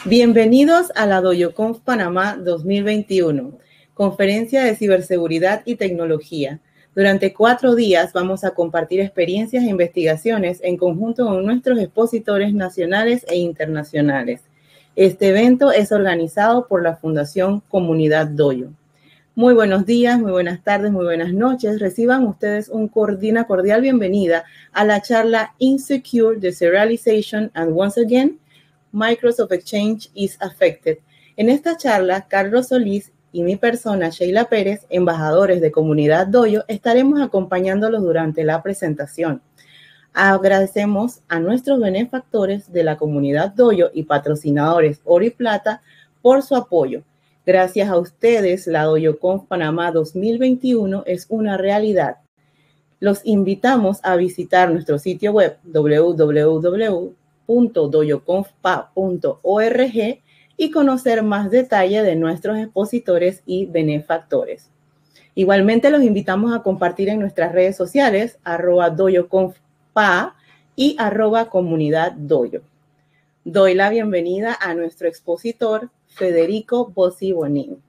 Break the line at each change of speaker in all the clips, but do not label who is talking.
Bienvenidos a la DoyoConf Panamá 2021, Conferencia de Ciberseguridad y Tecnología. Durante 4 días vamos a compartir experiencias e investigaciones en conjunto con nuestros expositores nacionales e internacionales. Este evento es organizado por la Fundación Comunidad Doyo. Muy buenos días, muy buenas tardes, muy buenas noches. Reciban ustedes una cordial bienvenida a la charla Insecure Deserialization and Once Again, Microsoft Exchange is Affected. En esta charla, Carlos Solís y mi persona, Sheila Pérez, embajadores de Comunidad Doyo, estaremos acompañándolos durante la presentación. Agradecemos a nuestros benefactores de la Comunidad Doyo y patrocinadores Oro y Plata por su apoyo. Gracias a ustedes, la DoyoConf Panamá 2021 es una realidad. Los invitamos a visitar nuestro sitio web www.doyoconfpa.org y conocer más detalle de nuestros expositores y benefactores. Igualmente los invitamos a compartir en nuestras redes sociales @doyoconfpa y @comunidaddoyo. Doy la bienvenida a nuestro expositor Federico Bossi Bonin.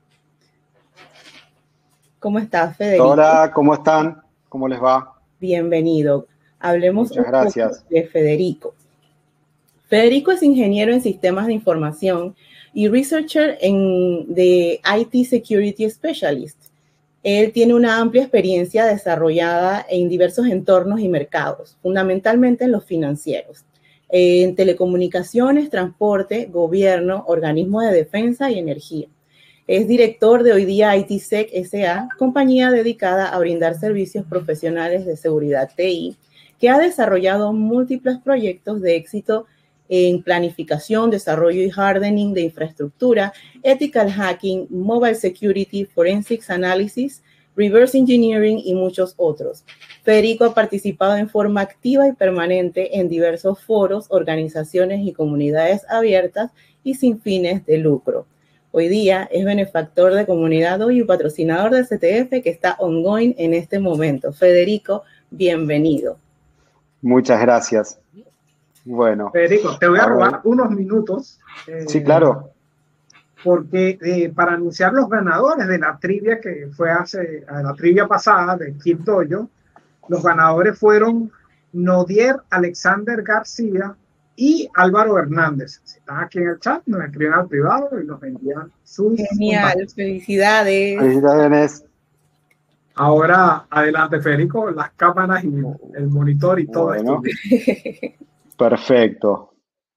¿Cómo estás, Federico?
Hola, ¿cómo están? ¿Cómo les va?
Bienvenido. Hablemos
Muchas gracias.
de Federico. Federico es ingeniero en sistemas de información y researcher de IT Security Specialist. Él tiene una amplia experiencia desarrollada en diversos entornos y mercados, fundamentalmente en los financieros, en telecomunicaciones, transporte, gobierno, organismos de defensa y energía. Es director de hoy día ITSEC S.A., compañía dedicada a brindar servicios profesionales de seguridad TI, que ha desarrollado múltiples proyectos de éxito en planificación, desarrollo y hardening de infraestructura, ethical hacking, mobile security, forensics analysis, reverse engineering y muchos otros. Federico ha participado en forma activa y permanente en diversos foros, organizaciones y comunidades abiertas y sin fines de lucro. Hoy día es benefactor de Comunidad Doyo y patrocinador del CTF que está ongoing en este momento. Federico, bienvenido.
Muchas gracias. Bueno.
Federico, te voy a robar unos minutos.
Sí, claro.
Porque para anunciar los ganadores de la trivia que fue la trivia pasada de Keep Doyo, los ganadores fueron Nodier Alexander García y Álvaro Hernández. Si están aquí en el chat, nos escriben al privado y nos envían sus
Genial, contactos. Felicidades.
Felicidades.
Ahora, adelante, Federico, las cámaras y el monitor y todo
bueno,
esto.
Perfecto.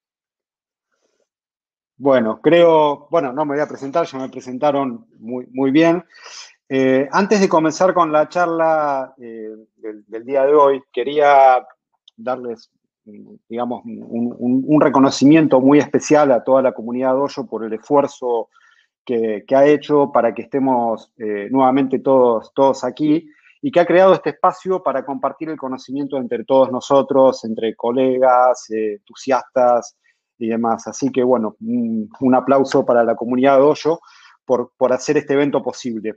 Bueno, no me voy a presentar, ya me presentaron muy bien. Antes de comenzar con la charla del día de hoy, quería darles, digamos, un reconocimiento muy especial a toda la comunidad Doyo por el esfuerzo que ha hecho para que estemos nuevamente todos aquí y que ha creado este espacio para compartir el conocimiento entre todos nosotros, entre colegas, entusiastas y demás. Así que, bueno, un aplauso para la comunidad Doyo por hacer este evento posible.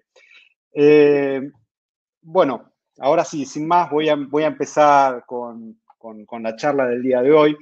Bueno, ahora sí, sin más, voy a empezar con la charla del día de hoy.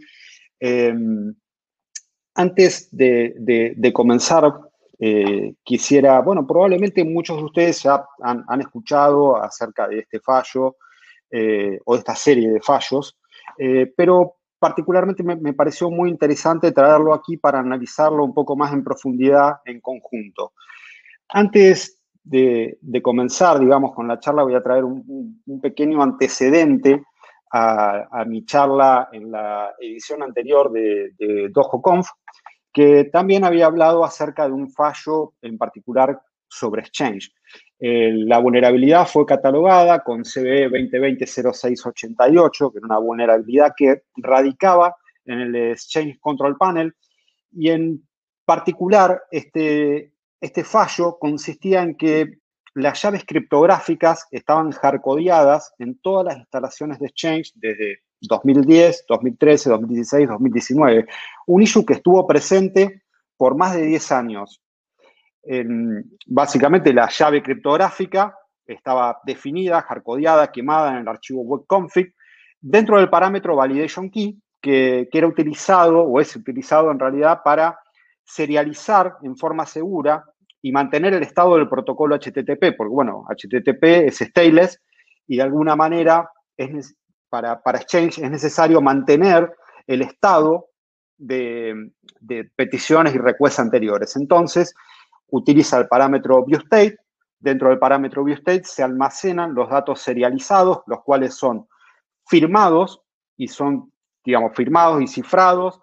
Antes de comenzar, quisiera, bueno, probablemente muchos de ustedes ya han escuchado acerca de este fallo o de esta serie de fallos, pero particularmente me pareció muy interesante traerlo aquí para analizarlo un poco más en profundidad en conjunto. Antes de comenzar, digamos, con la charla, voy a traer un pequeño antecedente a mi charla en la edición anterior de DojoConf, que también había hablado acerca de un fallo en particular sobre Exchange. La vulnerabilidad fue catalogada con CVE 2020-0688, que era una vulnerabilidad que radicaba en el Exchange Control Panel, y en particular este fallo consistía en que las llaves criptográficas estaban hardcodeadas en todas las instalaciones de Exchange desde 2010, 2013, 2016, 2019. Un issue que estuvo presente por más de 10 años. Básicamente la llave criptográfica estaba definida, hardcodeada, quemada en el archivo webconfig, dentro del parámetro validation key, que era utilizado, o es utilizado en realidad, para serializar en forma segura y mantener el estado del protocolo HTTP, porque, bueno, HTTP es stateless y de alguna manera para Exchange es necesario mantener el estado de peticiones y requests anteriores. Entonces, utiliza el parámetro viewState. Dentro del parámetro viewState se almacenan los datos serializados, los cuales son firmados y son, digamos, firmados y cifrados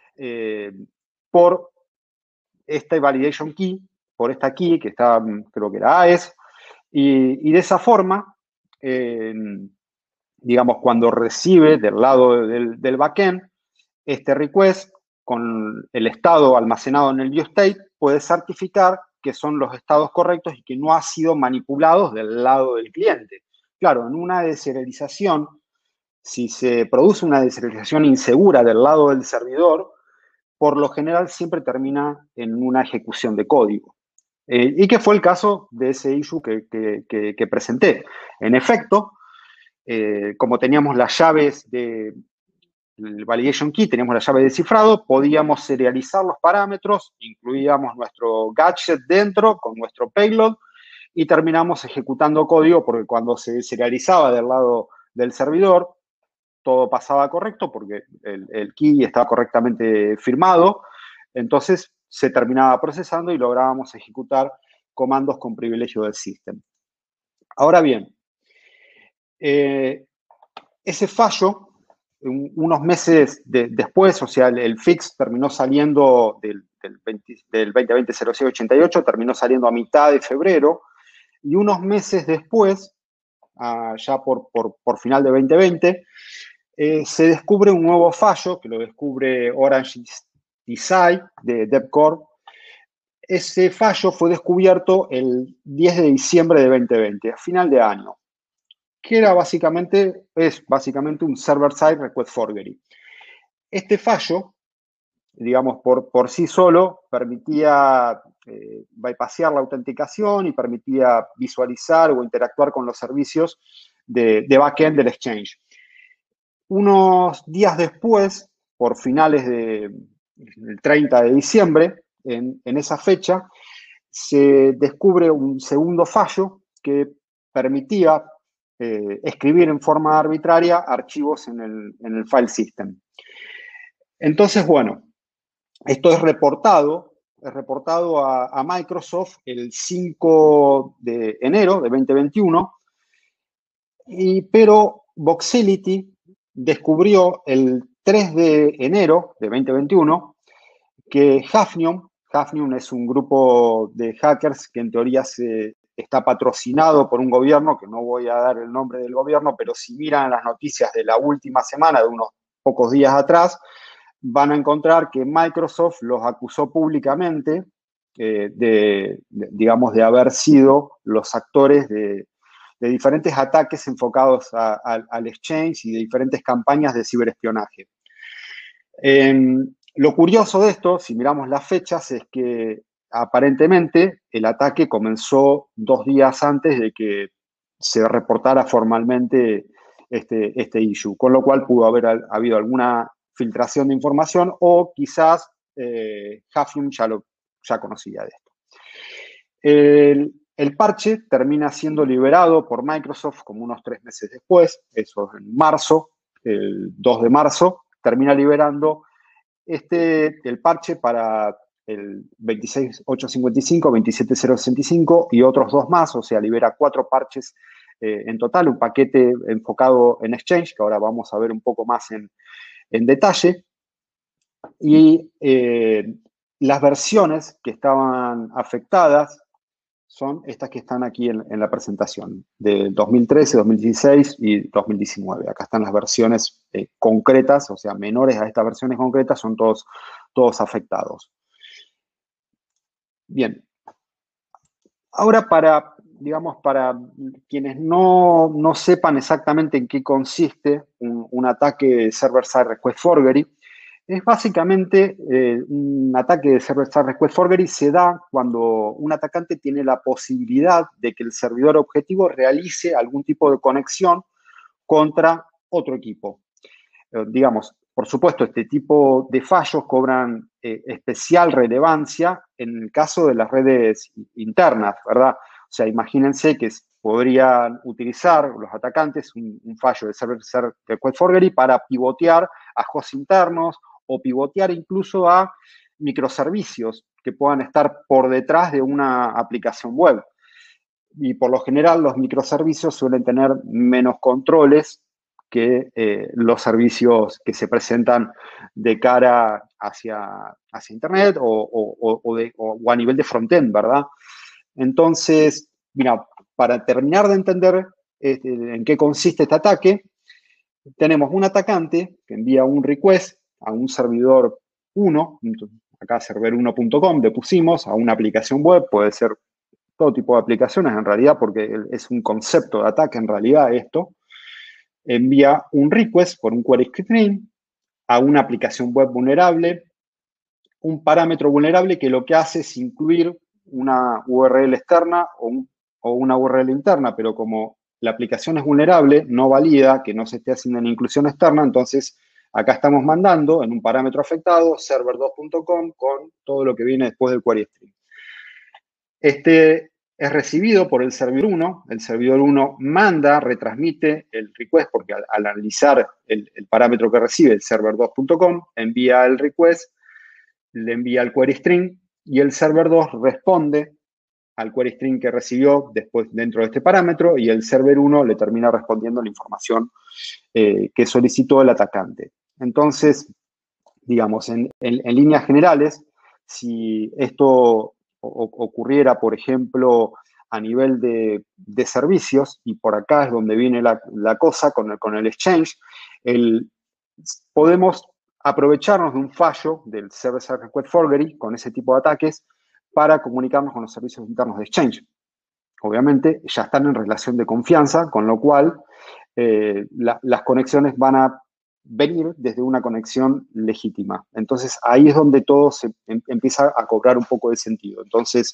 por esta validation key, por esta key que está, creo que era AES, y de esa forma, digamos, cuando recibe del lado del backend este request con el estado almacenado en el viewState, puede certificar que son los estados correctos y que no ha sido manipulados del lado del cliente. Claro, en una deserialización, si se produce una deserialización insegura del lado del servidor, por lo general siempre termina en una ejecución de código. Y que fue el caso de ese issue que presenté. En efecto, como teníamos las llaves del validation key, teníamos la llave de cifrado, podíamos serializar los parámetros, incluíamos nuestro gadget dentro con nuestro payload y terminamos ejecutando código porque cuando se serializaba del lado del servidor, todo pasaba correcto porque el key estaba correctamente firmado, entonces se terminaba procesando y lográbamos ejecutar comandos con privilegio del system. Ahora bien, ese fallo, unos meses después, o sea, el fix terminó saliendo del 2020-0688, terminó saliendo a mitad de febrero, y unos meses después, ya por final de 2020, se descubre un nuevo fallo, que lo descubre Orange Design de DevCore. Ese fallo fue descubierto el 10 de diciembre de 2020, a final de año, que es básicamente un server-side request forgery. Este fallo, digamos, por sí solo, permitía bypassear la autenticación y permitía visualizar o interactuar con los servicios de backend del Exchange. Unos días después, por finales del 30 de diciembre, en esa fecha, se descubre un segundo fallo que permitía escribir en forma arbitraria archivos en el file system. Entonces, bueno, esto es reportado a Microsoft el 5 de enero de 2021, pero Voxelity descubrió el 3 de enero de 2021 que Hafnium es un grupo de hackers que en teoría está patrocinado por un gobierno, que no voy a dar el nombre del gobierno, pero si miran las noticias de la última semana, de unos pocos días atrás, van a encontrar que Microsoft los acusó públicamente digamos, de haber sido los actores de diferentes ataques enfocados al exchange y de diferentes campañas de ciberespionaje. Lo curioso de esto, si miramos las fechas, es que aparentemente el ataque comenzó 2 días antes de que se reportara formalmente este issue, con lo cual pudo haber habido alguna filtración de información o quizás Hafnium ya conocía de esto. El parche termina siendo liberado por Microsoft como unos 3 meses después, eso es en marzo, el 2 de marzo, termina liberando el parche para el 26855, 27065 y otros 2 más, o sea, libera 4 parches en total, un paquete enfocado en Exchange, que ahora vamos a ver un poco más en detalle. Y las versiones que estaban afectadas son estas que están aquí en la presentación, de 2013, 2016 y 2019. Acá están las versiones concretas, o sea, menores a estas versiones concretas, son todos afectados. Bien. Ahora, para quienes no sepan exactamente en qué consiste un ataque de server-side request forgery, es básicamente un ataque de server-side request forgery se da cuando un atacante tiene la posibilidad de que el servidor objetivo realice algún tipo de conexión contra otro equipo. Digamos, Por supuesto, este tipo de fallos cobran especial relevancia en el caso de las redes internas, ¿verdad? O sea, imagínense que podrían utilizar los atacantes un fallo de server request forgery para pivotear a hosts internos o pivotear incluso a microservicios que puedan estar por detrás de una aplicación web. Y por lo general los microservicios suelen tener menos controles que los servicios que se presentan de cara hacia Internet o a nivel de frontend, ¿verdad? Entonces, mira, para terminar de entender en qué consiste este ataque, tenemos un atacante que envía un request a un servidor 1, acá server1.com le pusimos, a una aplicación web, puede ser todo tipo de aplicaciones en realidad, porque es un concepto de ataque en realidad esto. Envía un request por un query string a una aplicación web vulnerable, un parámetro vulnerable que lo que hace es incluir una URL externa o una URL interna, pero como la aplicación es vulnerable, no valida que no se esté haciendo una inclusión externa, entonces acá estamos mandando en un parámetro afectado server2.com con todo lo que viene después del query string. Este es recibido por el servidor 1, el servidor 1 retransmite el request, porque al analizar el parámetro que recibe el server2.com, envía el request, le envía el query string y el server 2 responde al query string que recibió después dentro de este parámetro y el server 1 le termina respondiendo la información que solicitó el atacante. Entonces, digamos, en líneas generales, si esto ocurriera, por ejemplo, a nivel de servicios, y por acá es donde viene la cosa con el Exchange, podemos aprovecharnos de un fallo del Server-Side Request Forgery con ese tipo de ataques para comunicarnos con los servicios internos de Exchange. Obviamente ya están en relación de confianza, con lo cual las conexiones van a venir desde una conexión legítima. Entonces, ahí es donde todo se empieza a cobrar un poco de sentido. Entonces,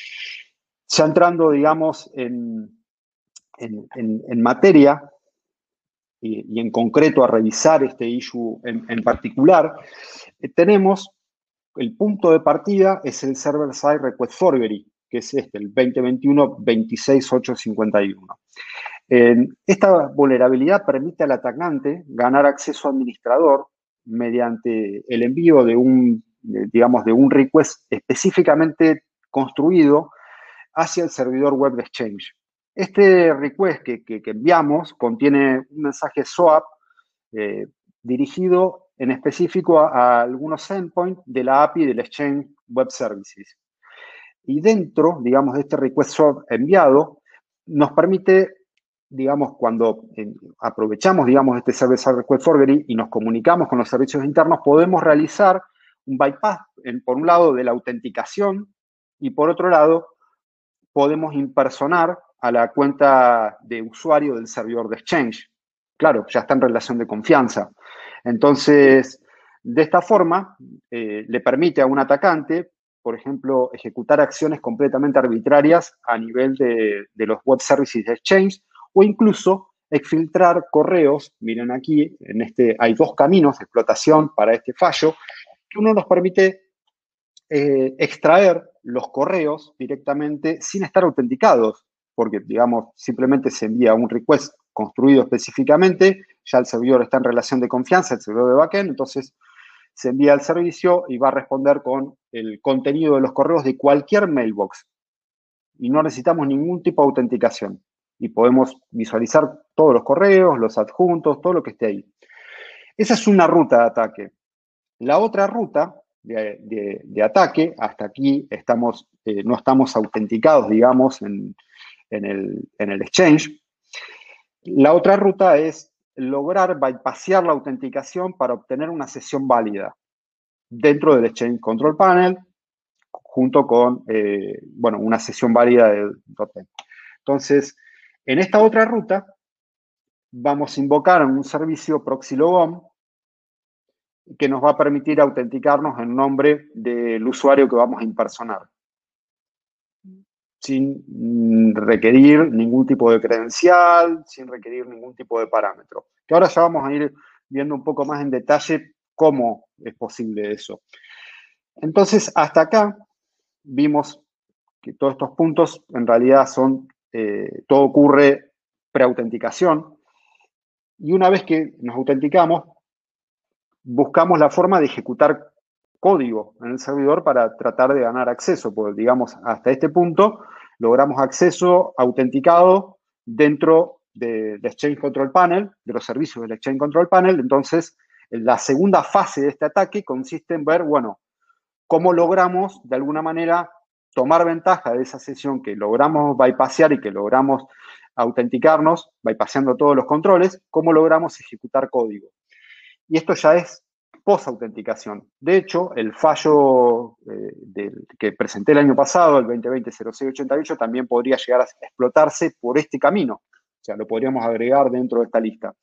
ya entrando, digamos, en materia y en concreto a revisar este issue en particular, tenemos el punto de partida es el Server-Side Request Forgery, que es el 2021-26851. Esta vulnerabilidad permite al atacante ganar acceso administrador mediante el envío de un request específicamente construido hacia el servidor web de Exchange. Este request que enviamos contiene un mensaje SOAP dirigido en específico a algunos endpoints de la API del Exchange Web Services. Y dentro, digamos, de este request SOAP enviado, nos permite, digamos, cuando aprovechamos, digamos, este Server-Side Request Forgery y nos comunicamos con los servicios internos, podemos realizar un bypass, por un lado, de la autenticación y por otro lado, podemos impersonar a la cuenta de usuario del servidor de Exchange. Claro, ya está en relación de confianza. Entonces, de esta forma, le permite a un atacante, por ejemplo, ejecutar acciones completamente arbitrarias a nivel de los web services de Exchange o incluso exfiltrar correos. Miren aquí, hay dos caminos de explotación para este fallo, que uno nos permite extraer los correos directamente sin estar autenticados, porque, digamos, simplemente se envía un request construido específicamente, ya el servidor está en relación de confianza, el servidor de backend, entonces se envía al servicio y va a responder con el contenido de los correos de cualquier mailbox. Y no necesitamos ningún tipo de autenticación. Y podemos visualizar todos los correos, los adjuntos, todo lo que esté ahí. Esa es una ruta de ataque. La otra ruta de ataque, hasta aquí no estamos autenticados, digamos, en el Exchange. La otra ruta es lograr bypassear la autenticación para obtener una sesión válida dentro del Exchange Control Panel, junto con, una sesión válida de .NET. Entonces, en esta otra ruta, vamos a invocar un servicio ProxyLogon que nos va a permitir autenticarnos en nombre del usuario que vamos a impersonar, sin requerir ningún tipo de credencial, sin requerir ningún tipo de parámetro. Que ahora ya vamos a ir viendo un poco más en detalle cómo es posible eso. Entonces, hasta acá vimos que todos estos puntos en realidad son, todo ocurre preautenticación, y una vez que nos autenticamos, buscamos la forma de ejecutar código en el servidor para tratar de ganar acceso, porque digamos, hasta este punto logramos acceso autenticado dentro del Exchange Control Panel, de los servicios del Exchange Control Panel. Entonces, la segunda fase de este ataque consiste en ver, bueno, cómo logramos de alguna manera tomar ventaja de esa sesión que logramos bypassear y que logramos autenticarnos, bypasseando todos los controles, cómo logramos ejecutar código. Y esto ya es post-autenticación. De hecho, el fallo que presenté el año pasado, el 2020-0688, también podría llegar a explotarse por este camino. O sea, lo podríamos agregar dentro de esta lista.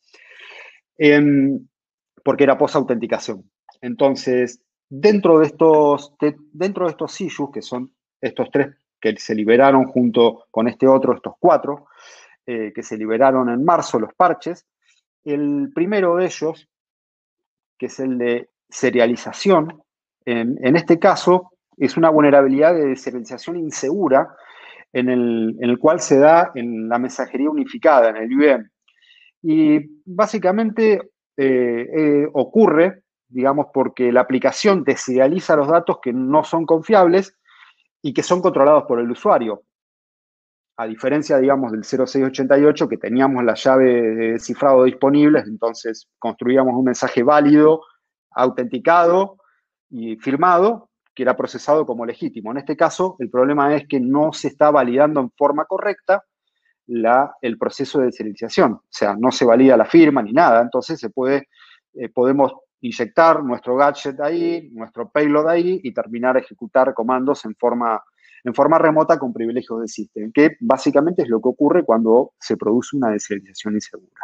Porque era post-autenticación. Entonces, dentro de estos issues, que son estos 3 que se liberaron junto con este otro, estos 4, que se liberaron en marzo, los parches, el primero de ellos, que es el de serialización, en este caso es una vulnerabilidad de serialización insegura en el cual se da en la mensajería unificada, en el UEM. Y básicamente ocurre, digamos, porque la aplicación deserializa los datos que no son confiables y que son controlados por el usuario. A diferencia, digamos, del 0688, que teníamos la llave de cifrado disponibles, entonces construíamos un mensaje válido, autenticado y firmado, que era procesado como legítimo. En este caso, el problema es que no se está validando en forma correcta el proceso de deserialización. O sea, no se valida la firma ni nada. Entonces, podemos inyectar nuestro gadget ahí, nuestro payload ahí y terminar a ejecutar comandos en forma remota con privilegios de system, que básicamente es lo que ocurre cuando se produce una deserialización insegura.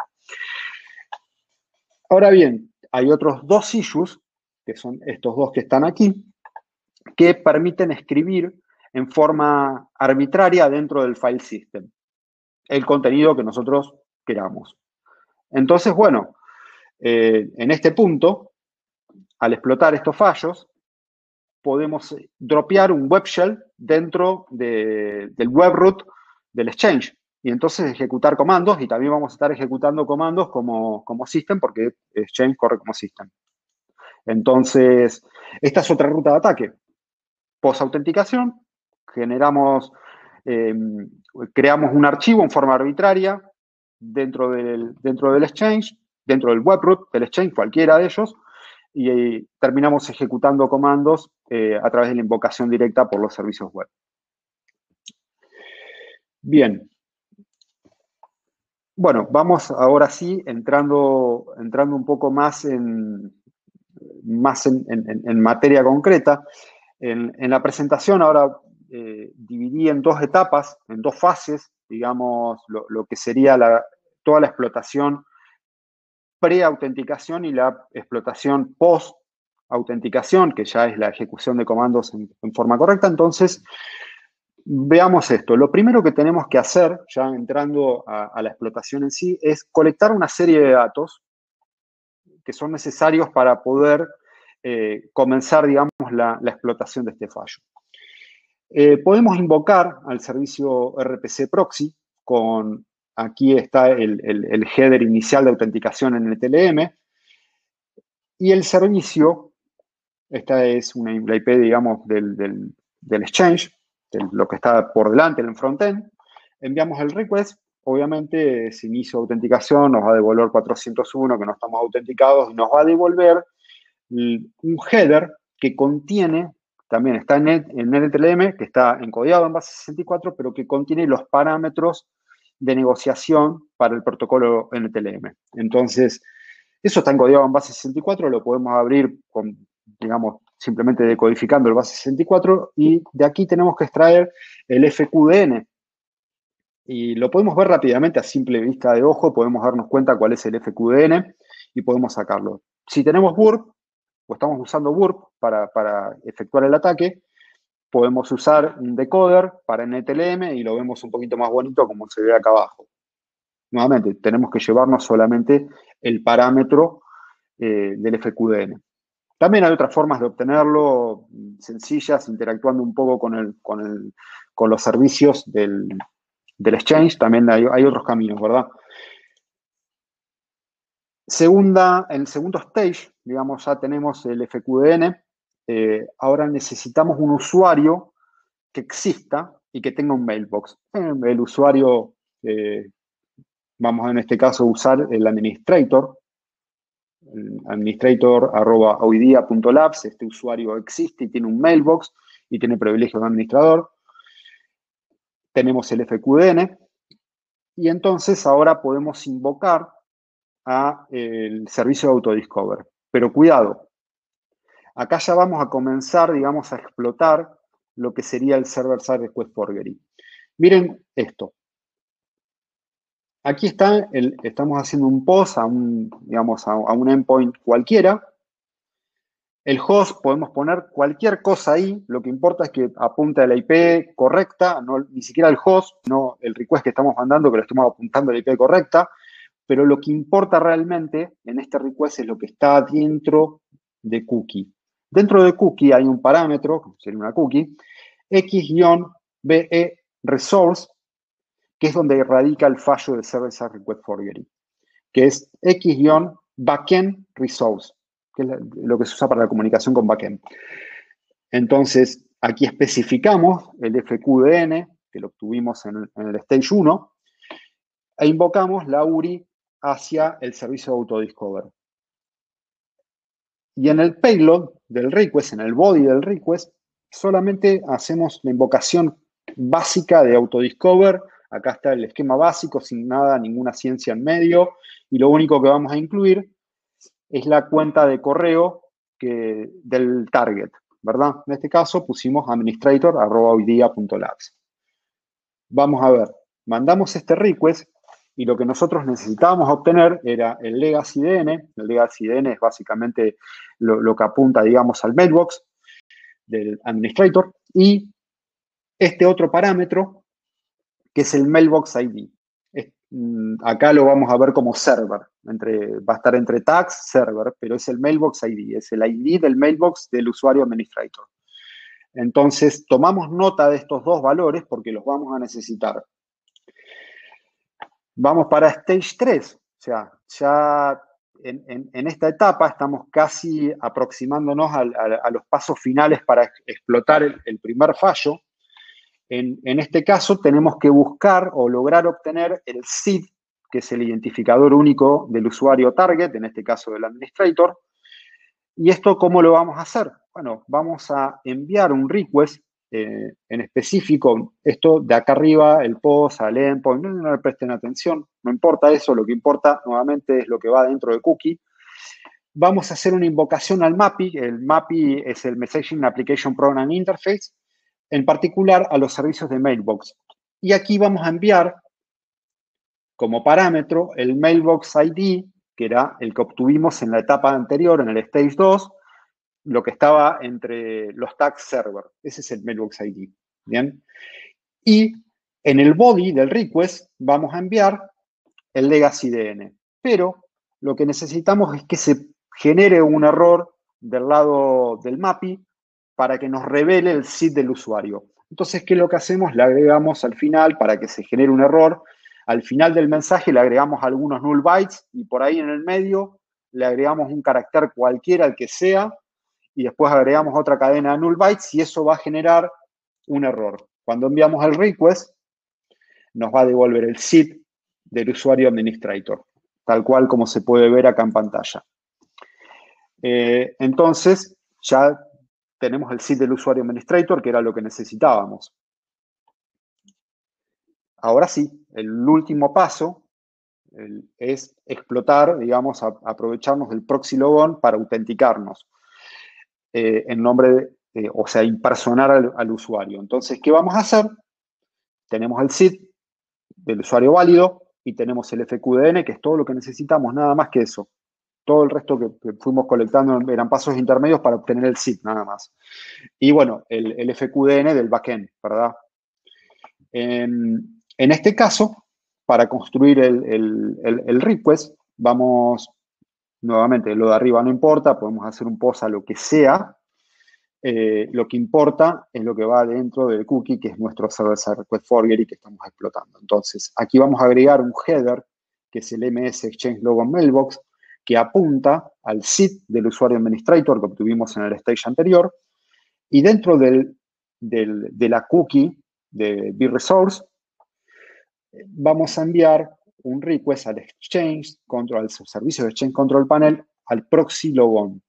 Ahora bien, hay otros 2 issues, que son estos 2 que están aquí, que permiten escribir en forma arbitraria dentro del file system el contenido que nosotros queramos. Entonces, bueno, en este punto, al explotar estos fallos, podemos dropear un web shell dentro del webroot del Exchange. Y entonces ejecutar comandos, y también vamos a estar ejecutando comandos como system, porque Exchange corre como system. Entonces, esta es otra ruta de ataque. Post-autenticación, creamos un archivo en forma arbitraria dentro del Exchange, dentro del webroot del Exchange, cualquiera de ellos, y terminamos ejecutando comandos a través de la invocación directa por los servicios web. Bien. Bueno, vamos ahora sí entrando un poco más en materia concreta. En la presentación ahora dividí en 2 etapas, en 2 fases, digamos, lo que sería toda la explotación pre-autenticación y la explotación post-autenticación, que ya es la ejecución de comandos en forma correcta. Entonces, veamos esto. Lo primero que tenemos que hacer, ya entrando a la explotación en sí, es colectar una serie de datos que son necesarios para poder comenzar, digamos, la explotación de este fallo. Podemos invocar al servicio RPC Proxy con, aquí está el header inicial de autenticación en el TLM, y el servicio, esta es la IP, digamos, del Exchange, lo que está por delante en el frontend. Enviamos el request, obviamente si inicio autenticación nos va a devolver 401 que no estamos autenticados, y nos va a devolver un header que contiene, también está en NTLM, que está encodiado en base 64, pero que contiene los parámetros de negociación para el protocolo NTLM. Entonces, eso está encodiado en base 64, lo podemos abrir con, digamos, simplemente decodificando el base 64, y de aquí tenemos que extraer el FQDN. Y lo podemos ver rápidamente a simple vista de ojo, podemos darnos cuenta cuál es el FQDN y podemos sacarlo. Si tenemos burp, o estamos usando burp para efectuar el ataque, podemos usar un decoder para NTLM y lo vemos un poquito más bonito como se ve acá abajo. Nuevamente, tenemos que llevarnos solamente el parámetro del FQDN. También hay otras formas de obtenerlo, sencillas, interactuando un poco con los servicios del exchange. También hay otros caminos, ¿verdad? En el segundo stage, digamos, ya tenemos el FQDN. Ahora necesitamos un usuario que exista y que tenga un mailbox. El usuario, vamos en este caso a usar el administrator, administrator@hoydia.labs. Este usuario existe y tiene un mailbox y tiene privilegios de administrador. Tenemos el FQDN y entonces ahora podemos invocar el servicio de Autodiscover. Pero cuidado, acá ya vamos a comenzar, digamos, a explotar lo que sería el server-side request forgery. Miren esto. Aquí está, estamos haciendo un post a un endpoint cualquiera. El host, podemos poner cualquier cosa ahí. Lo que importa es que apunte a la IP correcta, no, ni siquiera el host, no el request que estamos mandando, que lo estamos apuntando a la IP correcta. Pero lo que importa realmente en este request es lo que está dentro de cookie. Dentro de cookie hay un parámetro, que sería una cookie, x-be resource, que es donde radica el fallo de server-side request forgery, que es x-backend resource, que es lo que se usa para la comunicación con backend. Entonces, aquí especificamos el FQDN, que lo obtuvimos en el stage 1, e invocamos la URI hacia el servicio de Autodiscover. Y en el payload del request, en el body del request, solamente hacemos la invocación básica de Autodiscover. Acá está el esquema básico, sin nada, ninguna ciencia en medio. Y lo único que vamos a incluir es la cuenta de correo del target, ¿verdad? En este caso pusimos administrator@hoydia.labs. Vamos a ver, mandamos este request y lo que nosotros necesitábamos obtener era el legacy DN. El legacy DN es básicamente lo que apunta, digamos, al mailbox del administrator, y este otro parámetro, que es el mailbox ID. Acá lo vamos a ver como server. Va a estar entre tags, server, pero es el mailbox ID, es el ID del mailbox del usuario administrator. Entonces, tomamos nota de estos dos valores porque los vamos a necesitar. Vamos para Stage 3, o sea, ya en esta etapa estamos casi aproximándonos a los pasos finales para explotar el primer fallo. En este caso tenemos que buscar o lograr obtener el SID, que es el identificador único del usuario target, en este caso del administrator. ¿Y esto cómo lo vamos a hacer? Bueno, vamos a enviar un request en específico. Esto de acá arriba, el post, al endpoint, no le presten atención, no importa eso, lo que importa nuevamente es lo que va dentro de cookie. Vamos a hacer una invocación al MAPI. El MAPI es el Messaging Application Program Interface, en particular a los servicios de Mailbox. Y aquí vamos a enviar como parámetro el Mailbox ID, que era el que obtuvimos en la etapa anterior, en el Stage 2, lo que estaba entre los tags server. Ese es el Mailbox ID. ¿Bien? Y en el body del request vamos a enviar el legacy DN. Pero lo que necesitamos es que se genere un error del lado del MAPI para que nos revele el SID del usuario. Entonces, ¿qué es lo que hacemos? Le agregamos al final, para que se genere un error, al final del mensaje le agregamos algunos null bytes y por ahí en el medio le agregamos un carácter cualquiera, el que sea, y después agregamos otra cadena de null bytes y eso va a generar un error. Cuando enviamos el request, nos va a devolver el SID del usuario administrator, tal cual como se puede ver acá en pantalla. Entonces, ya tenemos el SID del usuario administrator, que era lo que necesitábamos. Ahora sí, el último paso es explotar, digamos, aprovecharnos del proxy logon para autenticarnos en nombre de, o sea, impersonar al usuario. Entonces, ¿qué vamos a hacer? Tenemos el SID del usuario válido y tenemos el FQDN, que es todo lo que necesitamos, nada más que eso. Todo el resto que fuimos colectando eran pasos intermedios para obtener el SID, nada más. Y bueno, el FQDN del backend, ¿verdad? En este caso, para construir el request, vamos Nuevamente, lo de arriba no importa, podemos hacer un post a lo que sea. Lo que importa es lo que va dentro del cookie, que es nuestro server-side request forgery que estamos explotando. Entonces, aquí vamos a agregar un header, que es el MS Exchange Logon Mailbox, que apunta al seed del usuario administrator que obtuvimos en el stage anterior. Y dentro de la cookie de BResource, vamos a enviar un request al Exchange Control, al servicio de Exchange Control Panel, al proxy logon.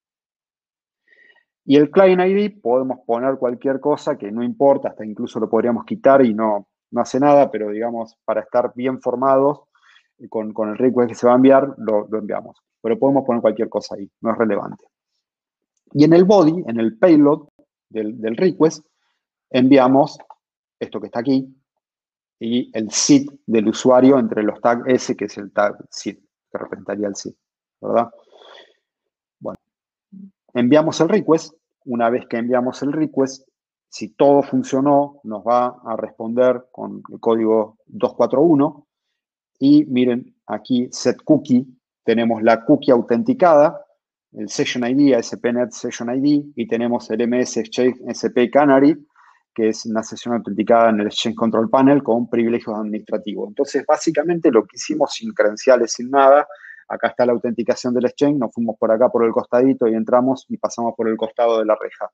Y el client ID podemos poner cualquier cosa que no importa, hasta incluso lo podríamos quitar y no hace nada, pero digamos, para estar bien formados con el request que se va a enviar, lo enviamos. Pero podemos poner cualquier cosa ahí, no es relevante. Y en el body, en el payload del request, enviamos esto que está aquí y el seed del usuario entre los tags S, que es el tag seed, que representaría el seed, ¿verdad? Bueno, enviamos el request. Una vez que enviamos el request, si todo funcionó, nos va a responder con el código 241. Y miren, aquí set cookie, tenemos la cookie autenticada, el session ID, ASP.NET Session ID, y tenemos el MS Exchange SP Canary, que es una sesión autenticada en el Exchange Control Panel con privilegios administrativos. Entonces, básicamente lo que hicimos sin credenciales, sin nada, acá está la autenticación del Exchange, nos fuimos por acá por el costadito y entramos y pasamos por el costado de la reja.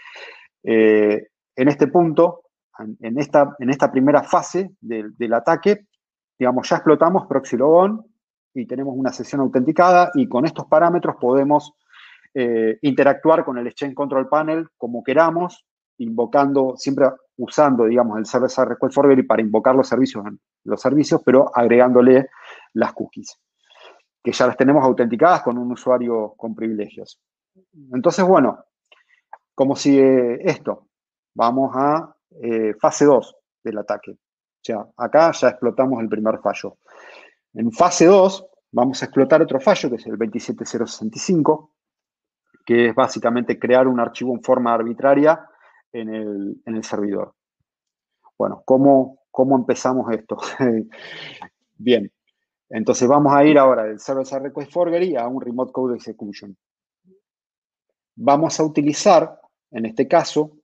En este punto, en esta primera fase del ataque, digamos, ya explotamos proxy logon y tenemos una sesión autenticada y con estos parámetros podemos interactuar con el Exchange Control Panel como queramos, invocando, siempre usando, digamos, el server-side request forgery para invocar los servicios, pero agregándole las cookies, que ya las tenemos autenticadas con un usuario con privilegios. Entonces, bueno, ¿cómo sigue esto? Vamos a fase 2 del ataque. O sea, acá ya explotamos el primer fallo. En fase 2 vamos a explotar otro fallo, que es el 27065, que es básicamente crear un archivo en forma arbitraria en el servidor. Bueno, ¿cómo empezamos esto? Bien, entonces vamos a ir ahora del server-side request forgery a un remote code execution. Vamos a utilizar, en este caso,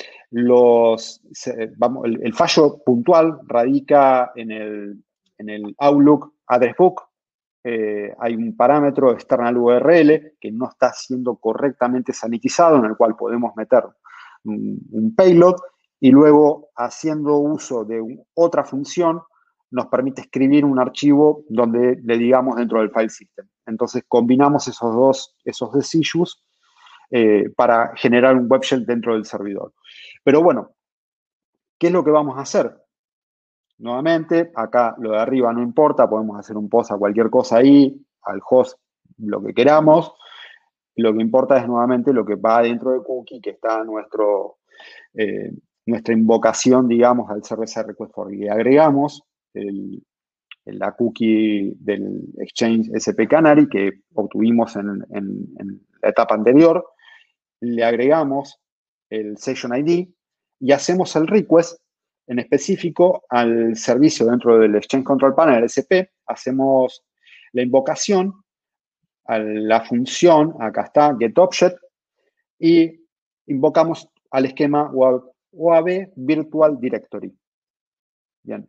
el fallo puntual radica en el Outlook Address Book. Hay un parámetro external URL que no está siendo correctamente sanitizado, en el cual podemos meter un payload y luego, haciendo uso de otra función, nos permite escribir un archivo donde le digamos dentro del file system. Entonces, combinamos esos dos issues para generar un web shell dentro del servidor. Pero bueno, ¿qué es lo que vamos a hacer? Nuevamente, acá lo de arriba no importa, podemos hacer un post a cualquier cosa ahí, al host, lo que queramos. Lo que importa es nuevamente lo que va dentro de cookie, que está nuestra invocación, digamos, al server-side request forgery. Le agregamos la cookie del Exchange SP Canary que obtuvimos en la etapa anterior. Le agregamos el Session ID y hacemos el request en específico al servicio dentro del Exchange Control Panel, SP. Hacemos la invocación a la función, acá está, getObject, y invocamos al esquema OAB Virtual Directory. Bien.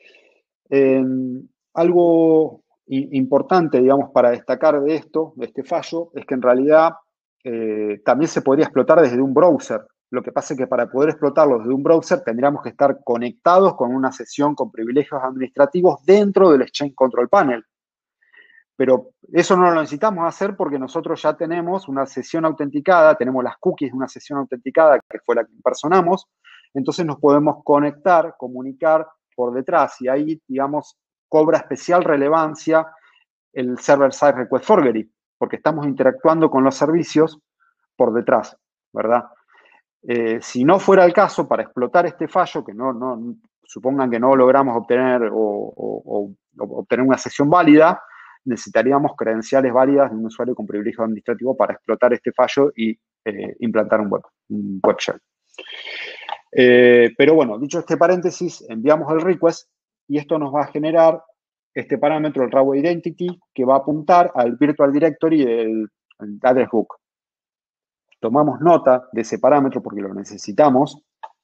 Algo importante, digamos, para destacar de este fallo, es que en realidad también se podría explotar desde un browser. Lo que pasa es que para poder explotarlo desde un browser tendríamos que estar conectados con una sesión con privilegios administrativos dentro del Exchange Control Panel. Pero eso no lo necesitamos hacer porque nosotros ya tenemos una sesión autenticada, tenemos las cookies de una sesión autenticada que fue la que impersonamos, entonces nos podemos conectar, comunicar por detrás y ahí, digamos, cobra especial relevancia el server-side request forgery, porque estamos interactuando con los servicios por detrás, ¿verdad? Si no fuera el caso, para explotar este fallo, que supongan que no logramos obtener o obtener una sesión válida, necesitaríamos credenciales válidas de un usuario con privilegio administrativo para explotar este fallo y implantar un web shell. Pero bueno, dicho este paréntesis, enviamos el request y esto nos va a generar este parámetro, el raw identity, que va a apuntar al virtual directory del address book. Tomamos nota de ese parámetro porque lo necesitamos.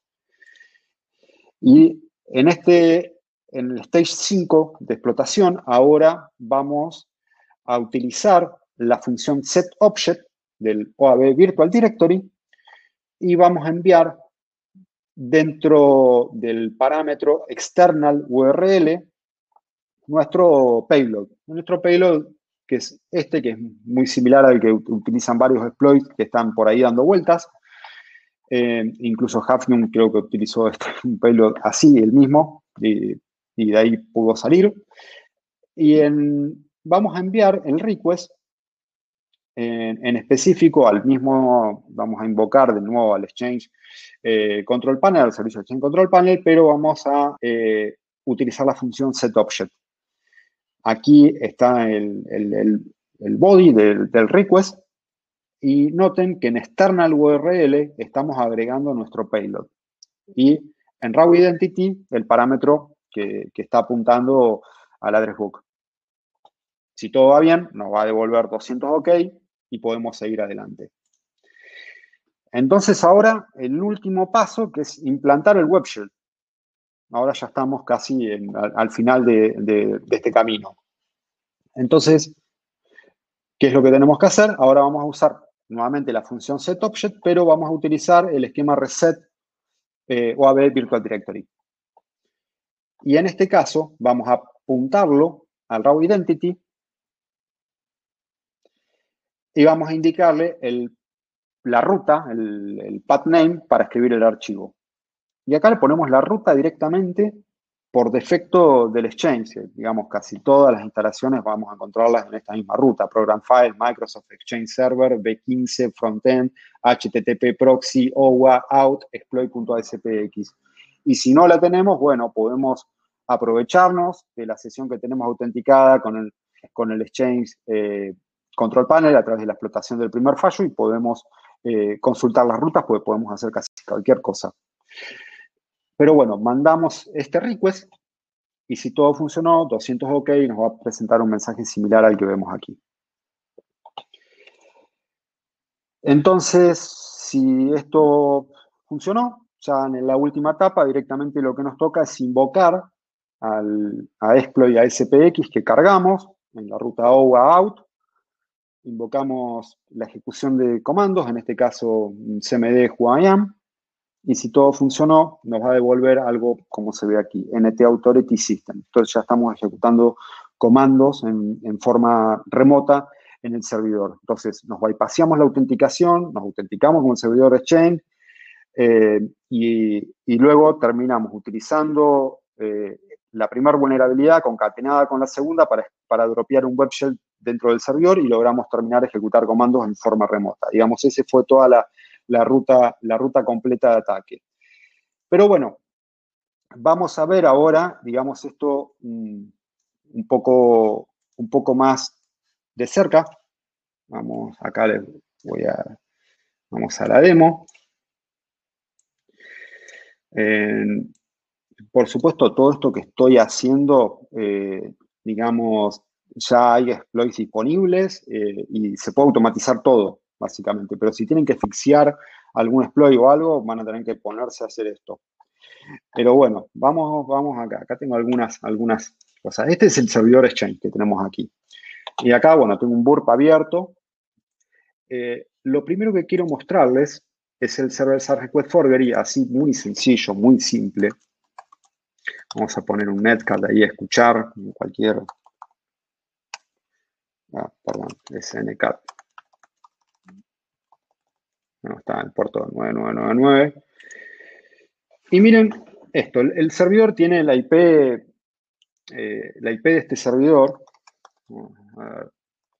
Y en el stage 5 de explotación, ahora vamos a utilizar la función setObject del OAB Virtual Directory y vamos a enviar dentro del parámetro external URL nuestro payload. Nuestro payload, que es que es muy similar al que utilizan varios exploits que están por ahí dando vueltas. Incluso Hafnium creo que utilizó un payload así, el mismo, y de ahí pudo salir. Y vamos a enviar el request en específico al mismo, vamos a invocar de nuevo al Exchange Control Panel, al servicio Exchange Control Panel, pero vamos a utilizar la función setObject. Aquí está el body del request. Y noten que en external URL estamos agregando nuestro payload. Y en raw identity, el parámetro que está apuntando al address book. Si todo va bien, nos va a devolver 200 OK y podemos seguir adelante. Entonces ahora el último paso, que es implantar el web shell. Ahora ya estamos casi al final de este camino. Entonces, ¿qué es lo que tenemos que hacer? Ahora vamos a usar nuevamente la función setObject, pero vamos a utilizar el esquema reset OAB Virtual Directory. Y en este caso vamos a apuntarlo al raw identity y vamos a indicarle la ruta, el path name para escribir el archivo. Y acá le ponemos la ruta directamente por defecto del Exchange. Digamos, casi todas las instalaciones vamos a encontrarlas en esta misma ruta. Program File, Microsoft Exchange Server, B15, Frontend, HTTP Proxy, OWA, Out, Exploit.aspx. Y si no la tenemos, bueno, podemos aprovecharnos de la sesión que tenemos autenticada con el Exchange Control Panel a través de la explotación del primer fallo y podemos consultar las rutas porque podemos hacer casi cualquier cosa. Pero bueno, mandamos este request y si todo funcionó, 200 OK, nos va a presentar un mensaje similar al que vemos aquí. Entonces, si esto funcionó, ya en la última etapa directamente lo que nos toca es invocar a exploit a SPX que cargamos en la ruta OWA out. Invocamos la ejecución de comandos, en este caso cmd whoiam. Y si todo funcionó, nos va a devolver algo como se ve aquí, NT-Authority System. Entonces ya estamos ejecutando comandos en forma remota en el servidor. Entonces nos bypassamos la autenticación, nos autenticamos con el servidor Exchange y luego terminamos utilizando la primera vulnerabilidad concatenada con la segunda para dropear un web shell dentro del servidor y logramos terminar ejecutar comandos en forma remota. Digamos, ese fue toda la ruta completa de ataque. Pero bueno, vamos a ver ahora, digamos, esto un poco más de cerca. Vamos, acá vamos a la demo. Por supuesto, todo esto que estoy haciendo, digamos, ya hay exploits disponibles y se puede automatizar todo, básicamente. Pero si tienen que fixear algún exploit o algo, van a tener que ponerse a hacer esto. Pero bueno, vamos acá. Acá tengo algunas cosas. Este es el servidor Exchange que tenemos aquí. Y acá, bueno, tengo un burp abierto. Lo primero que quiero mostrarles es el server-side request forgery, así muy sencillo, muy simple. Vamos a poner un netcat ahí a escuchar, cualquier... perdón, sncat. No, está en el puerto 9999. Y miren esto, el servidor tiene la IP de este servidor. A ver,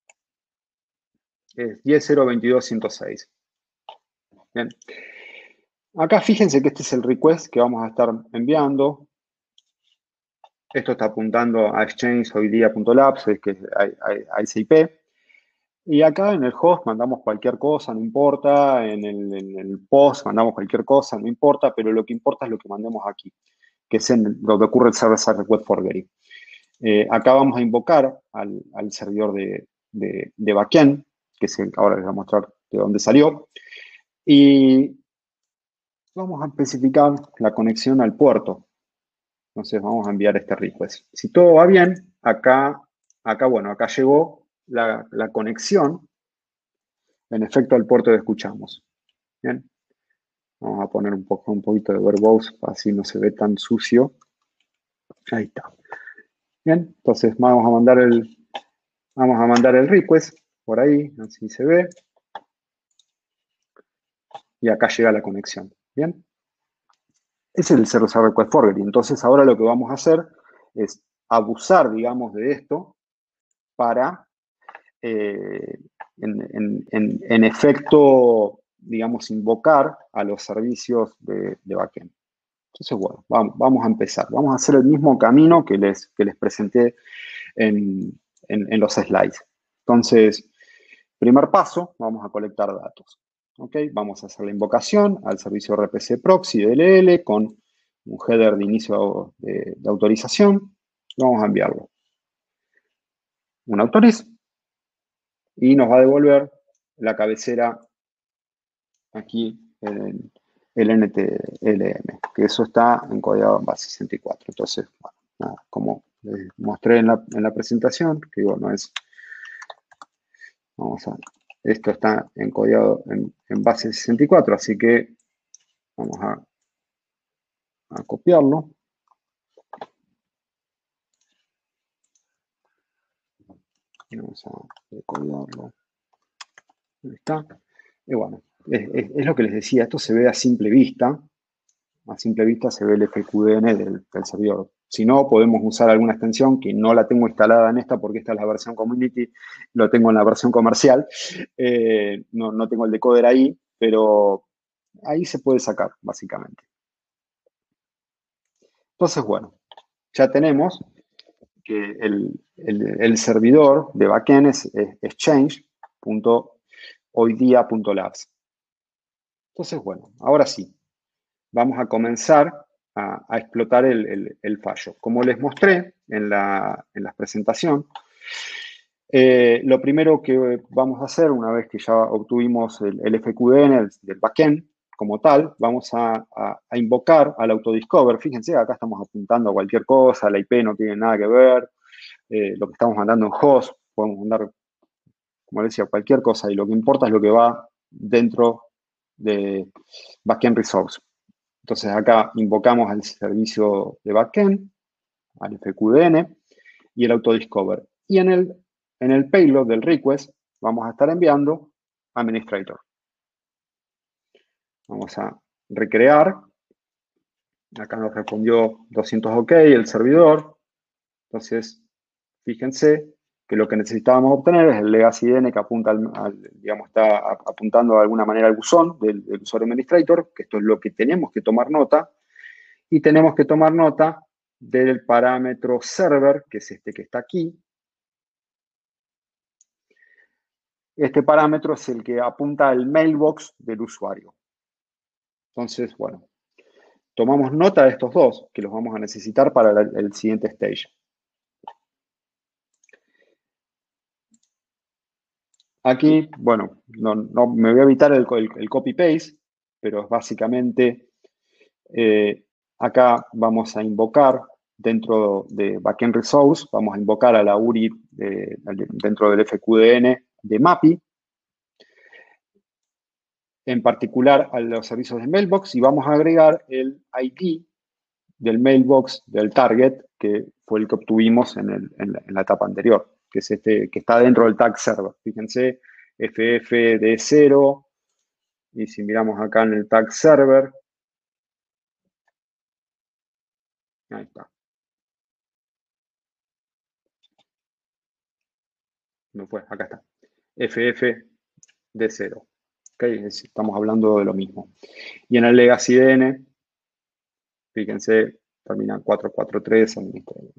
es 10.022.106. Bien. Acá fíjense que este es el request que vamos a estar enviando. Esto está apuntando a exchange.hoydia.labs, es que hay esa IP. Y acá en el host mandamos cualquier cosa, no importa. En el post mandamos cualquier cosa, no importa. Pero lo que importa es lo que mandemos aquí, que es donde ocurre el server-side request forgery. Acá vamos a invocar al servidor de backend, que ahora les voy a mostrar de dónde salió. Y vamos a especificar la conexión al puerto. Entonces vamos a enviar este request. Si todo va bien, acá llegó la conexión, en efecto, al puerto que escuchamos. Bien. Vamos a poner un poquito de verbose, así no se ve tan sucio. Ahí está. Bien, entonces vamos a mandar el request por ahí, así se ve. Y acá llega la conexión. Bien. Ese es el server request forwarding. Entonces ahora lo que vamos a hacer es abusar, digamos, de esto para, en efecto, digamos, invocar a los servicios de backend. Entonces, bueno, vamos a empezar. Vamos a hacer el mismo camino que les presenté en los slides. Entonces, primer paso, vamos a colectar datos. ¿Ok? Vamos a hacer la invocación al servicio RPC Proxy DLL con un header de inicio de autorización. Vamos a enviarlo. Un autoriz y nos va a devolver la cabecera aquí en el NTLM, que eso está encodado en base 64. Entonces, bueno, nada, como les mostré en la presentación, que digo, no es, esto está encodado en base 64, así que vamos a copiarlo. Vamos a copiarlo. Ahí está. Y bueno, es lo que les decía, esto se ve a simple vista. A simple vista se ve el FQDN del servidor. Si no, podemos usar alguna extensión que no la tengo instalada en esta porque esta es la versión community, lo tengo en la versión comercial. No tengo el decoder ahí, pero ahí se puede sacar, básicamente. Entonces, bueno, ya tenemos que el servidor de backend es exchange.hoydia.labs. Entonces, bueno, ahora sí, vamos a comenzar a explotar el fallo. Como les mostré en la presentación, lo primero que vamos a hacer, una vez que ya obtuvimos el FQDN del backend como tal, vamos a invocar al autodiscover. Fíjense, acá estamos apuntando a cualquier cosa, la IP no tiene nada que ver, lo que estamos mandando en host, podemos mandar, como les decía, cualquier cosa, y lo que importa es lo que va dentro de backend resource. Entonces acá invocamos al servicio de backend, al FQDN y el autodiscover. Y en el payload del request vamos a estar enviando administrator. Vamos a recrear. Acá nos respondió 200 OK el servidor. Entonces, fíjense que lo que necesitábamos obtener es el legacy IDN que apunta digamos, está apuntando de alguna manera al buzón del usuario administrator, que esto es lo que tenemos que tomar nota. Y tenemos que tomar nota del parámetro server, que es este que está aquí. Este parámetro es el que apunta al mailbox del usuario. Entonces, bueno, tomamos nota de estos dos, que los vamos a necesitar para el siguiente stage. Aquí, bueno, no me voy a evitar el copy-paste, pero básicamente acá vamos a invocar dentro de backend resource, vamos a invocar a la URI dentro del FQDN de MAPI, en particular a los servicios de mailbox, y vamos a agregar el ID del mailbox del target, que fue el que obtuvimos en la etapa anterior, que es este que está dentro del tag server. Fíjense, FFD0, y si miramos acá en el tag server, ahí está. No fue, acá está. FFD0. ¿Okay? Estamos hablando de lo mismo. Y en el legacy DN, fíjense, termina 443 administrator.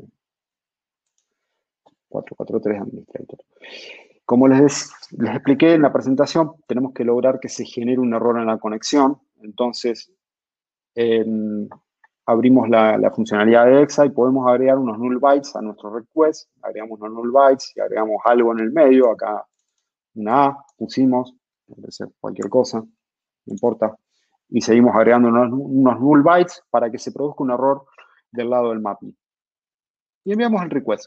443 administrator. Como les expliqué en la presentación, tenemos que lograr que se genere un error en la conexión. Entonces, abrimos la funcionalidad de EXA y podemos agregar unos null bytes a nuestro request. Agregamos unos null bytes y agregamos algo en el medio. Acá una A pusimos, puede ser cualquier cosa, no importa. Y seguimos agregando unos null bytes para que se produzca un error del lado del mapping. Y enviamos el request.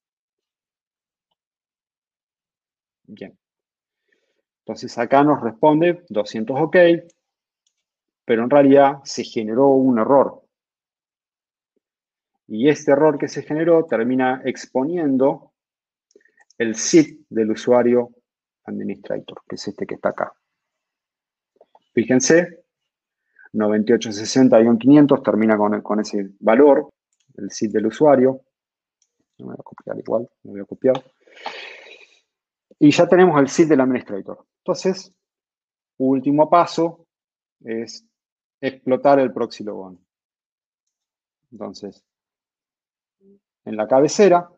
Bien. Entonces acá nos responde 200 OK, pero en realidad se generó un error. Y este error que se generó termina exponiendo el SID del usuario administrator, que es este que está acá. Fíjense, 9860-500 termina con ese valor, el SID del usuario. No me voy a copiar igual, me voy a copiar. Y ya tenemos el SID del administrator. Entonces, último paso es explotar el proxy logon. Entonces, en la cabecera,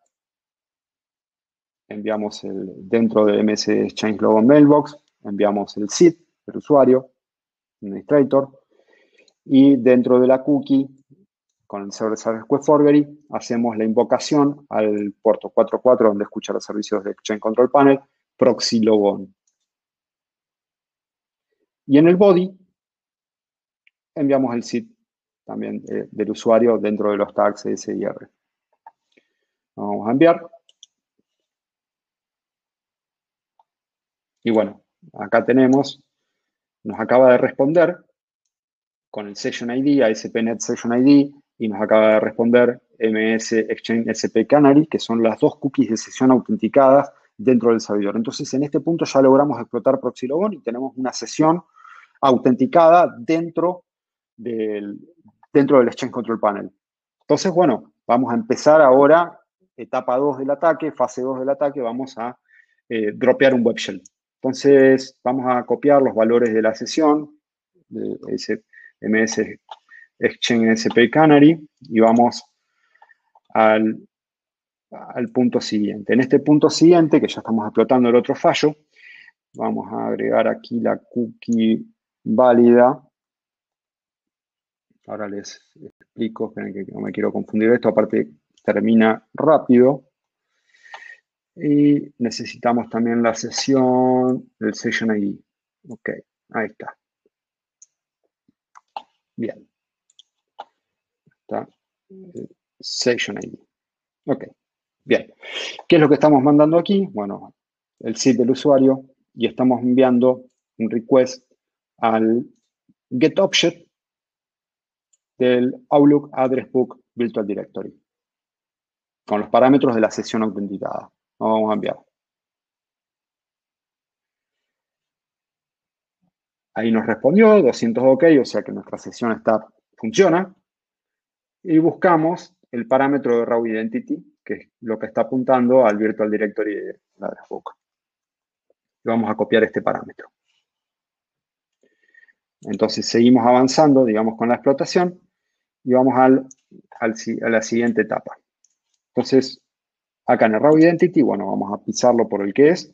enviamos dentro de MS Exchange Logon Mailbox, enviamos el SID del usuario, administrator, y dentro de la cookie, con el Server Side Request Forgery, hacemos la invocación al puerto 44 donde escucha los servicios de Exchange Control Panel, proxy logon. Y en el body, enviamos el SID también del usuario dentro de los tags SIR. Vamos a enviar. Y bueno, acá tenemos, nos acaba de responder con el Session ID, ASP.NET Session ID, y nos acaba de responder MS Exchange SP Canary, que son las dos cookies de sesión autenticadas dentro del servidor. Entonces, en este punto ya logramos explotar proxy logon y tenemos una sesión autenticada dentro del Exchange Control Panel. Entonces, bueno, vamos a empezar ahora, etapa 2 del ataque, fase 2 del ataque, vamos a dropear un web shell. Entonces, vamos a copiar los valores de la sesión, de ese MS Exchange SP Canary, y vamos al punto siguiente. En este punto siguiente, que ya estamos explotando el otro fallo, vamos a agregar aquí la cookie válida. Ahora les explico, esperen que no me quiero confundir esto, aparte termina rápido. Y necesitamos también la sesión, el Session ID. Ok, ahí está. Bien. Está el Session ID. Ok, bien. ¿Qué es lo que estamos mandando aquí? Bueno, el SID del usuario y estamos enviando un request al getObject del Outlook Address Book Virtual Directory con los parámetros de la sesión autenticada. Lo vamos a enviar. Ahí nos respondió 200 OK, o sea que nuestra sesión funciona. Y buscamos el parámetro de Raw Identity, que es lo que está apuntando al Virtual Directory de la Address Book. Y vamos a copiar este parámetro. Entonces seguimos avanzando, digamos, con la explotación y vamos a la siguiente etapa. Entonces, acá en el Raw Identity, bueno, vamos a pisarlo por el que es.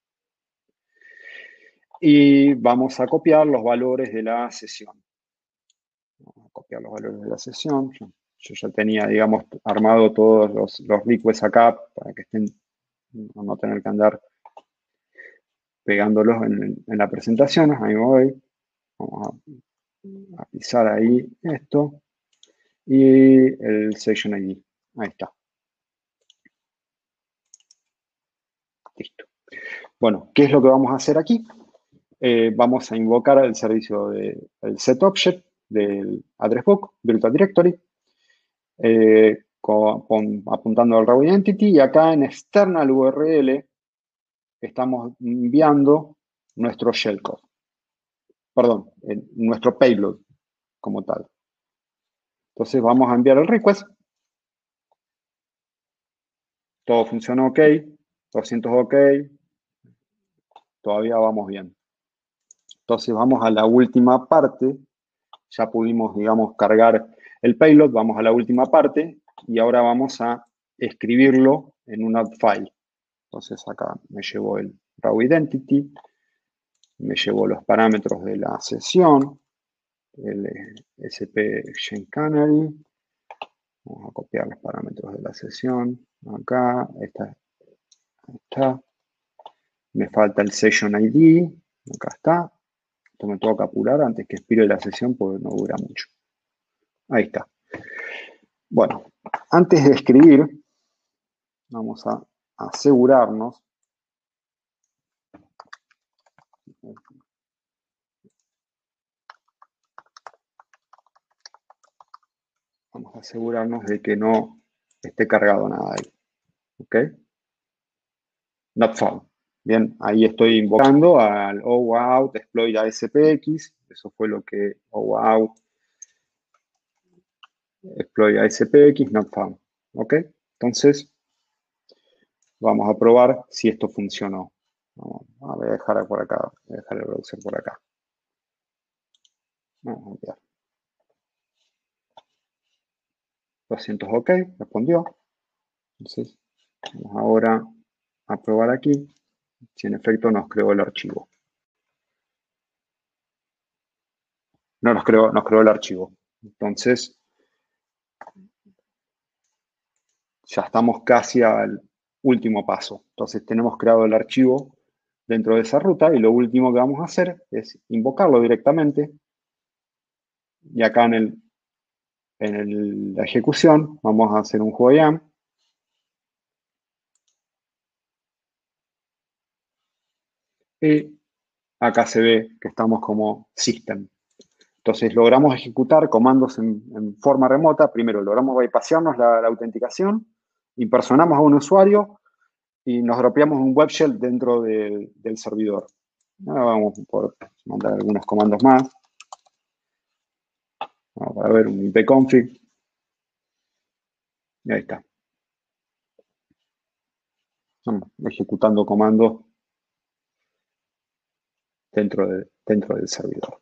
Y vamos a copiar los valores de la sesión. Vamos a copiar los valores de la sesión. Yo ya tenía, digamos, armado todos los requests acá para que estén, no tener que andar pegándolos en la presentación. Ahí voy. Vamos a pisar ahí esto. Y el Session ID. Ahí está. Listo. Bueno, ¿qué es lo que vamos a hacer aquí? Vamos a invocar el servicio del setObject del Address Book, Virtual Directory, apuntando al Raw Identity, y acá en External URL estamos enviando nuestro shellcode. Perdón, nuestro payload como tal. Entonces vamos a enviar el request. Todo funciona OK, 200 OK, todavía vamos bien. Entonces vamos a la última parte. Ya pudimos, digamos, cargar el payload. Vamos a la última parte y ahora vamos a escribirlo en un add file. Entonces acá me llevo el Raw Identity, me llevo los parámetros de la sesión, el SP Exchange Canary. Vamos a copiar los parámetros de la sesión. Acá, está. Me falta el Session ID. Acá está. Esto me tengo que apurar antes que expire la sesión porque no dura mucho. Ahí está. Bueno, antes de escribir, vamos a asegurarnos. Vamos a asegurarnos de que no esté cargado nada ahí. ¿Ok? Not found. Bien, ahí estoy invocando al OAuth exploit ASPX. Eso fue lo que OAuth exploit ASPX, not found. ¿Ok? Entonces, vamos a probar si esto funcionó. Voy a dejar por acá, voy a dejar el browser por acá. Vamos a enviar. 200 OK, respondió. Entonces, vamos ahora a probar aquí si en efecto nos creó el archivo. No nos creó el archivo. Entonces, ya estamos casi al último paso. Entonces, tenemos creado el archivo dentro de esa ruta y lo último que vamos a hacer es invocarlo directamente. Y acá en la ejecución vamos a hacer un juego y acá se ve que estamos como system. Entonces logramos ejecutar comandos en forma remota. Primero logramos bypassarnos la autenticación, impersonamos a un usuario y nos dropeamos un web shell dentro del servidor. Ahora vamos a mandar algunos comandos más. Vamos a ver un ipconfig. Y ahí está. Estamos ejecutando comandos dentro del servidor.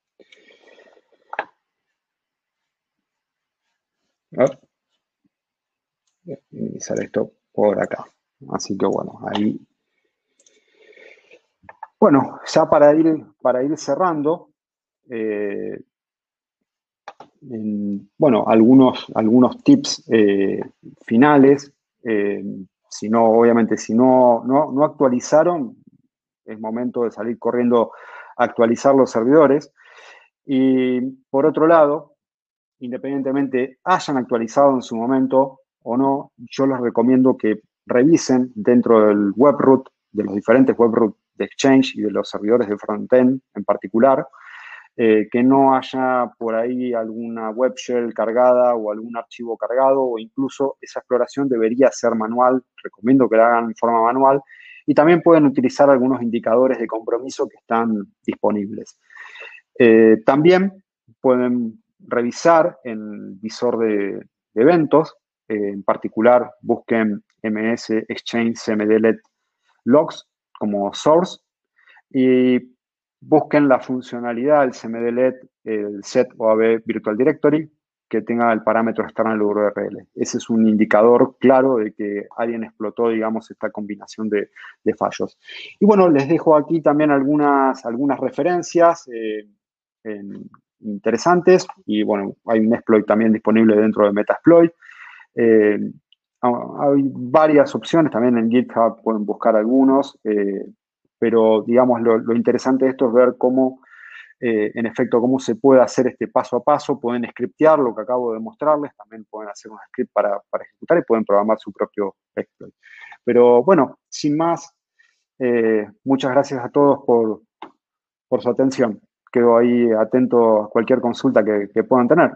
Voy a minimizar esto por acá. Así que bueno, ahí. Bueno, ya para ir cerrando, bueno, algunos tips finales. Obviamente, si no actualizaron, es momento de salir corriendo a actualizar los servidores. Y por otro lado, independientemente hayan actualizado en su momento o no, yo les recomiendo que revisen dentro del webroot, de los diferentes webroot de Exchange y de los servidores de frontend en particular, que no haya por ahí alguna web shell cargada o algún archivo cargado, o incluso esa exploración debería ser manual. Recomiendo que la hagan en forma manual. Y también pueden utilizar algunos indicadores de compromiso que están disponibles. También pueden revisar en el visor de eventos. En particular, busquen MS Exchange CMDLET Logs como source y busquen la funcionalidad del CMDLET, el set OAB Virtual Directory, que tenga el parámetro external URL. Ese es un indicador claro de que alguien explotó, digamos, esta combinación de fallos. Y bueno, les dejo aquí también algunas referencias interesantes. Y bueno, hay un exploit también disponible dentro de Metasploit. Hay varias opciones, también en GitHub pueden buscar algunos, pero digamos lo interesante de esto es ver cómo, en efecto, cómo se puede hacer este paso a paso. Pueden scriptear lo que acabo de mostrarles, también pueden hacer un script para ejecutar y pueden programar su propio exploit. Pero bueno, sin más, muchas gracias a todos por su atención. Quedo ahí atento a cualquier consulta que puedan tener.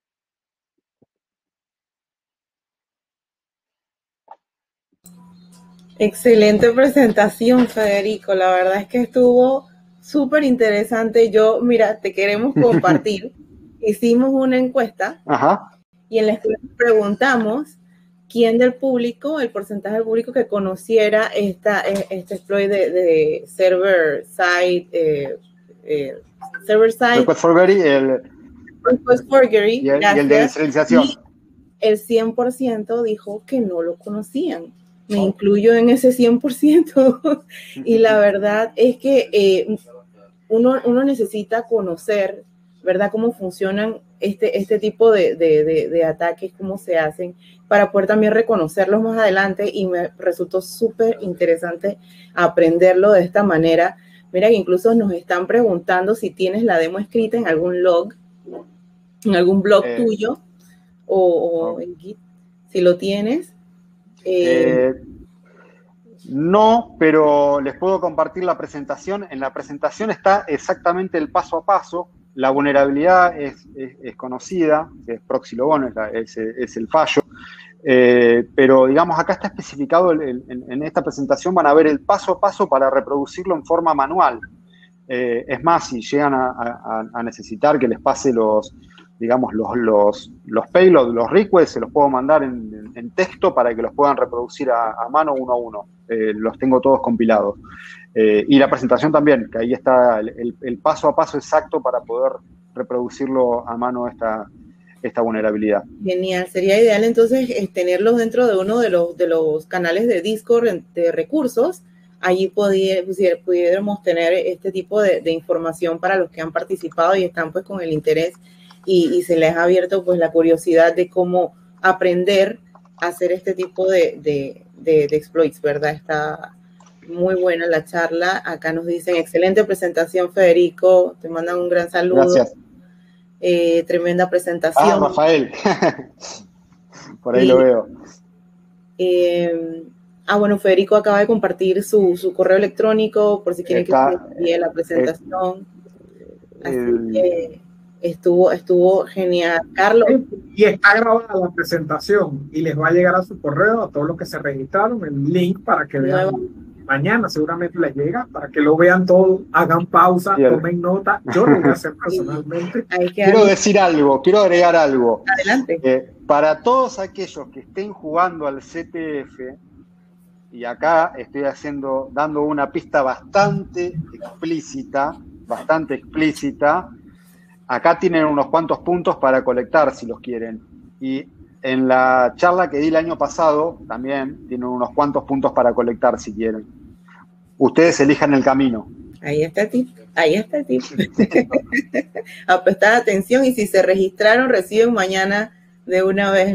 Excelente presentación, Federico. La verdad es que estuvo súper interesante. Mira, te queremos compartir. Hicimos una encuesta.
Ajá.
Y en la encuesta preguntamos quién del público, el porcentaje del público que conociera este exploit de server-side,
Request forgery,
y el de deserialización. Y el 100% dijo que no lo conocían. Me incluyo en ese 100%. Y la verdad es que uno necesita conocer ¿verdad? Cómo funcionan este tipo de ataques, cómo se hacen, para poder también reconocerlos más adelante, y me resultó súper interesante aprenderlo de esta manera. Mira que incluso nos están preguntando si tienes la demo escrita en algún log, en algún blog tuyo o en Git, si lo tienes.
No, pero les puedo compartir la presentación. En la presentación está exactamente el paso a paso. La vulnerabilidad es conocida, es Proxy Logon, es el fallo. Pero digamos, acá está especificado, en esta presentación van a ver el paso a paso para reproducirlo en forma manual. Es más, si llegan a necesitar que les pase los payloads, los requests, se los puedo mandar en texto para que los puedan reproducir a mano uno a uno. Los tengo todos compilados. Y la presentación también, que ahí está el paso a paso exacto para poder reproducirlo a mano esta vulnerabilidad.
Genial, sería ideal entonces tenerlos dentro de uno de los canales de Discord de recursos. Allí pudiéramos tener este tipo de información para los que han participado y están pues con el interés y se les ha abierto pues la curiosidad de cómo aprender a hacer este tipo de exploits, ¿verdad? Está muy buena la charla. Acá nos dicen, excelente presentación, Federico, te mandan un gran saludo.
Gracias.
Tremenda presentación.
Rafael. Por ahí lo veo.
Bueno, Federico acaba de compartir su correo electrónico por si quieren que envíe la presentación. Así que estuvo genial. Carlos.
Y está grabada la presentación y les va a llegar a su correo, a todos los que se registraron, el link para que vean. Mañana seguramente les llega, para que lo vean todo, hagan pausa, tomen nota. Yo lo voy a hacer personalmente.
Quiero decir algo, quiero agregar algo.
Adelante.
Para todos aquellos que estén jugando al CTF, y acá estoy dando una pista bastante explícita, acá tienen unos cuantos puntos para colectar si los quieren. Y en la charla que di el año pasado también tienen unos cuantos puntos para colectar si quieren. Ustedes elijan el camino.
Ahí está el tip. A prestar atención, y si se registraron, reciben mañana de una vez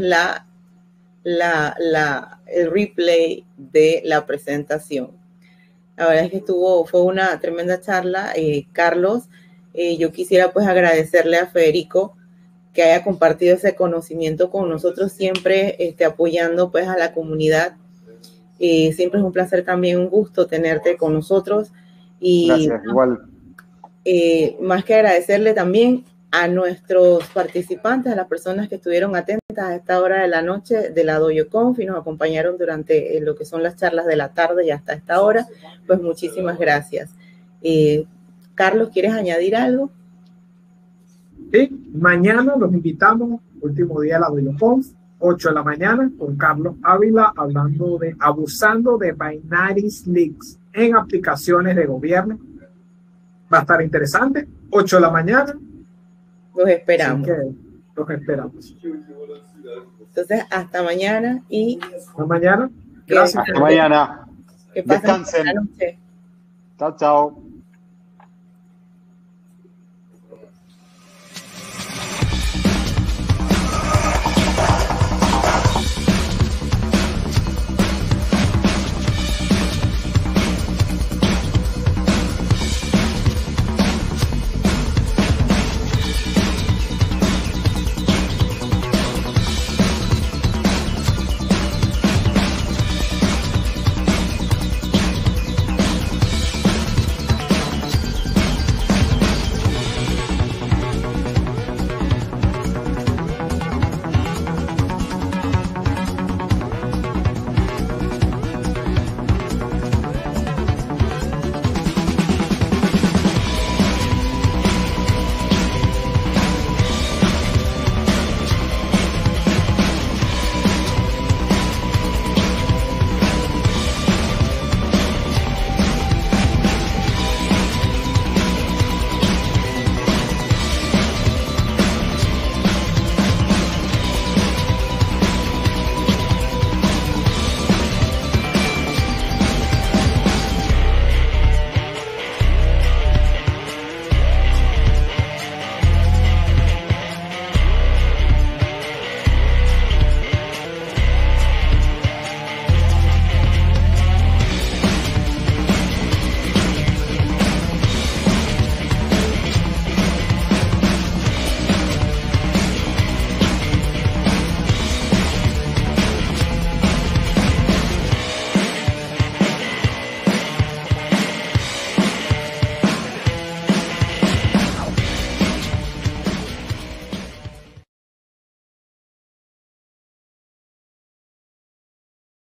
el replay de la presentación. La verdad es que fue una tremenda charla. Carlos, yo quisiera pues agradecerle a Federico que haya compartido ese conocimiento con nosotros, siempre apoyando pues a la comunidad. Siempre es un placer, también un gusto tenerte con nosotros. Y
gracias, igual.
Más que agradecerle también a nuestros participantes, a las personas que estuvieron atentas a esta hora de la noche de la DoyoConf y nos acompañaron durante lo que son las charlas de la tarde y hasta esta hora, pues muchísimas gracias. Carlos, ¿quieres añadir algo?
Sí, mañana los invitamos, último día de la DoyoConf, 8 de la mañana, con Carlos Ávila, abusando de binary leaks en aplicaciones de gobierno. Va a estar interesante, 8 de la mañana.
Los esperamos.
Los esperamos.
Entonces, hasta mañana y...
Hasta mañana. Gracias.
Hasta mañana.
Que pasen
Descansen.
buena noche.
Chao, chao.